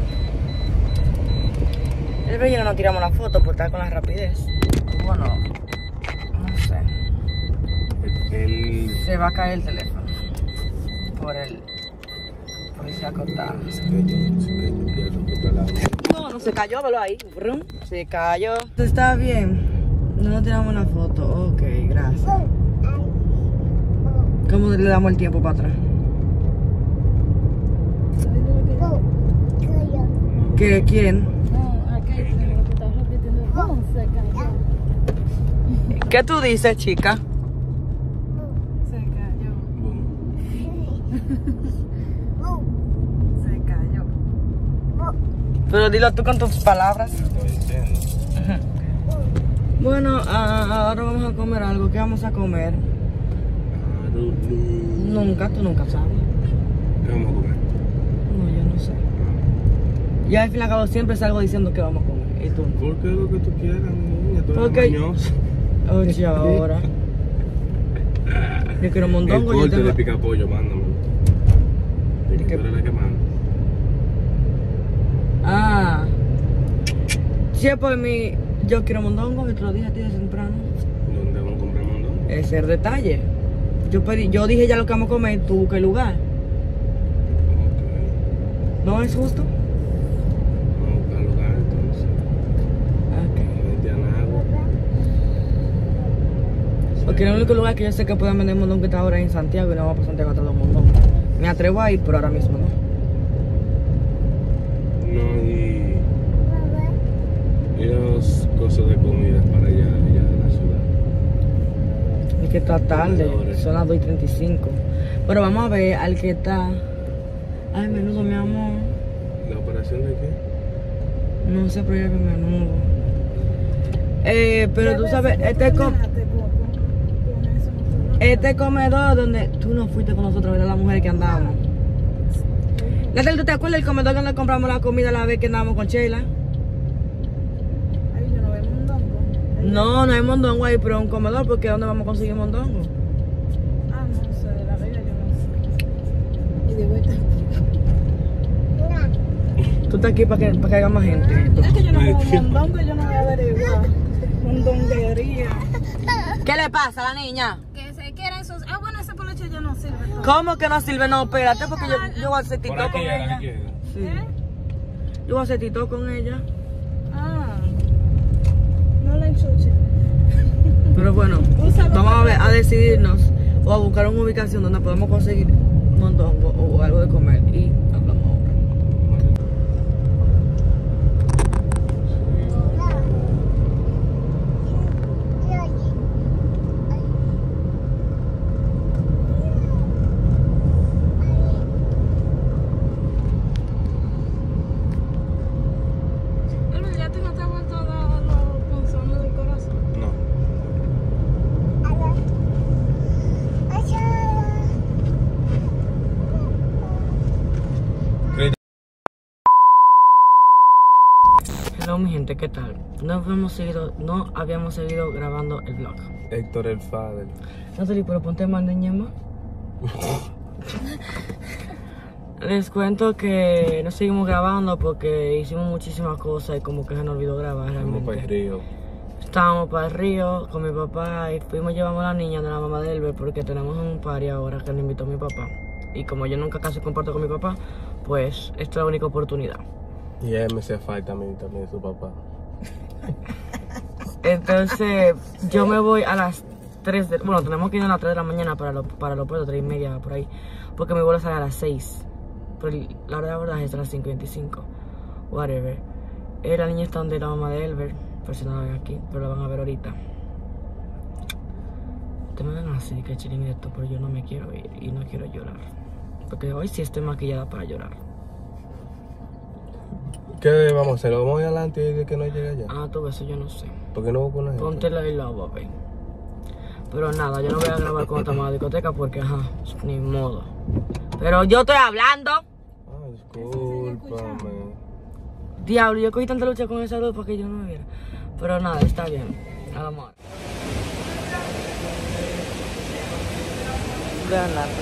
el bello no tiramos la foto por estar con la rapidez. Bueno, no sé. Se va a caer el teléfono por el policía acostado. No se cayó, velo ahí. Se cayó. Está bien. No tiramos la foto. Ok, gracias. ¿Cómo le damos el tiempo para atrás? ¿Qué? ¿Quién? ¿Qué tú dices, chica? Se cayó. Se cayó. Pero dilo tú con tus palabras. Bueno, ahora vamos a comer algo. ¿Qué vamos a comer? Tú nunca sabes. ¿Qué vamos a comer? No, yo no sé. Y al fin y al cabo siempre salgo diciendo que vamos a comer. ¿Y tú? Porque lo que tú quieras, mi niña. Tú eres Porque- mañosa. Oye, ahora. Yo quiero El mondongo. Yo corte de tengo... pica pollo, mándamelo. ¿De qué? Tú eres la que manda. Ah. Si es por mí, yo quiero mondongo, que te lo dije a ti de temprano. ¿Dónde vamos a comprar mondongo? Ese es el detalle. Yo dije ya lo que vamos a comer, tú busca el lugar. Ok. ¿No es justo? Vamos a buscar lugar entonces. Ok. Vete a nada. Porque el único lugar que yo sé que pueden vender mondongo que está ahora es en Santiago y no vamos para Santiago a traer los mondongos. Me atrevo a ir, pero ahora mismo no. No, y los cosas de comida para allá de la ciudad. Es que está tarde, son las 2:35. Pero vamos a ver al que está. Ay, menudo, mi amor. ¿La operación de qué? No sé, pero ya vi menudo. Pero tú sabes, este comedor donde tú no fuiste con nosotros, era la mujer que andábamos. Natalia, ¿tú te acuerdas del comedor donde compramos la comida la vez que andábamos con Sheila? Ay, yo no veo mondongo. No hay mondongo ahí, pero es un comedor, porque ¿dónde vamos a conseguir mondongo? Ah, no sé, de la vida yo no sé. Y de vuelta. Tú estás aquí para que haya más gente. Es que yo no veo mondongo, yo no voy a averiguar. Mondonguería. ¿Qué le pasa a la niña? Que se quieren esos. Ah, bueno, ese poloche ya no sirve. ¿Cómo que no sirve? No, espérate, porque yo voy a hacer Por tito aquí, con a la ella. izquierda. Sí. Yo voy a hacer tito con ella. Ah. No la enchuche. Pero bueno, vamos a decidirnos o a buscar una ubicación donde podamos conseguir mondongo o algo de comer y hablamos ahora. ¿Ya tú no te has vuelto a dar los punzones del corazón? No. Hello mi gente, ¿qué tal? No habíamos seguido grabando el vlog. Héctor el Fader. Natalie, pero ponte más de ñema. Les cuento que no seguimos grabando porque hicimos muchísimas cosas y como que se nos olvidó grabar Vamos para el realmente. río. Estábamos para el río con mi papá y llevamos a la niña de la mamá de Elber porque tenemos un party ahora que nos invitó mi papá. Y como yo nunca casi comparto con mi papá, pues esta es la única oportunidad. Y a él me hacía falta a mí también, su papá. Entonces, yo me voy a las 3 de... Bueno, tenemos que ir a las 3 de la mañana para el aeropuerto, 3:30 por ahí. Porque mi vuelo sale a las 6. Pero la hora de abordaje es a las 5:25. Whatever. La niña está donde la mamá de Elber. Por si no la ven aquí, pero la van a ver ahorita. Te me ven así, que chilling esto, pero yo no me quiero ir y no quiero llorar. Porque hoy sí estoy maquillada para llorar. ¿Qué vamos a hacer? ¿Lo vamos a ir adelante y de que no llegue allá? Ah, todo eso yo no sé. ¿Por qué no busco una gente? Póntela y la papi. Pero nada, yo no voy a grabar cuando estamos en la discoteca porque, ajá, ni modo. Pero yo estoy hablando. Ay, discúlpame. Diablo, yo cogí tanta lucha con esa luz para que yo no me viera. Pero nada, está bien. Nada más. Vean la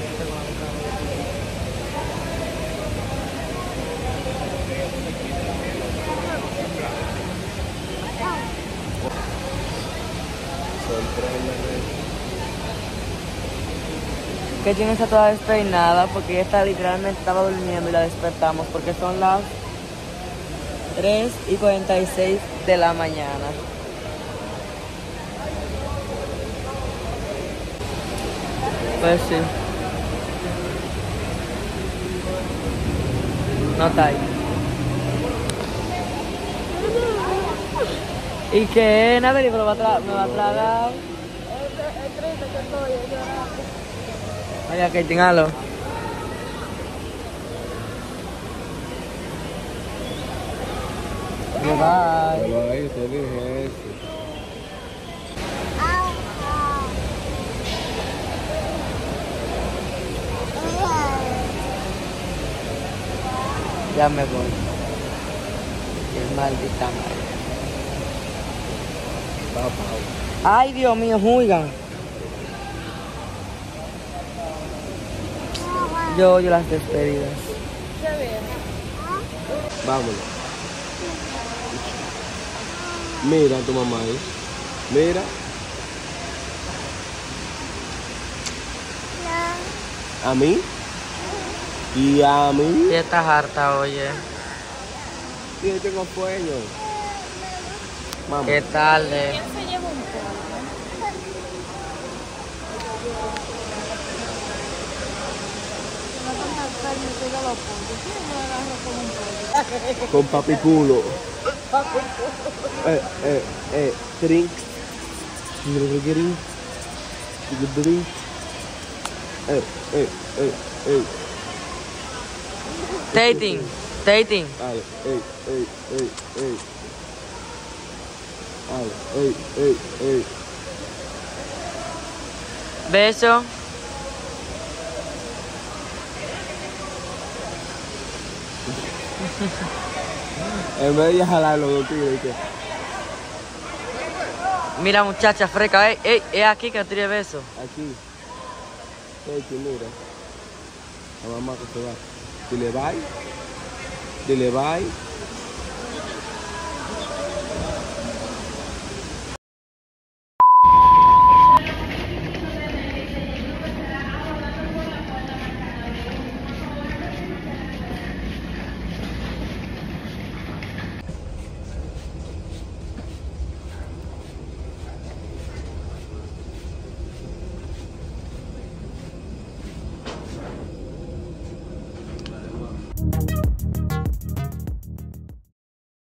que Jen está toda despeinada porque ella está literalmente estaba durmiendo y la despertamos porque son las 3:46 de la mañana. Pues sí. No está ahí. ¿Y qué? Nada, me va a tragar. Vaya, que tengalo. Bye. Pero ahí te dije eso. Ya me voy. Qué maldita madre. Ay, Dios mío, juigan. Yo odio las despedidas. Vámonos. Mira a tu mamá ahí. Mira. ¿A mí? ¿Y a mí? Y estás harta, oye. Sí, yo tengo sueño. Vamos. Qué tarde. ¿Quién se lleva un polvo? No tanta carne que yo lo pongo. ¿Quién me agarra con un pollo? Con papi culo. Drink. Drink. Drink. Dating. Dating. Dale, ey. Dale, ey. Beso. En vez de jalar los dos tigres, ¿qué? Mira, muchacha freca, es aquí que tire beso. Aquí. Aquí, mira. La mamá que se va. Dile bye.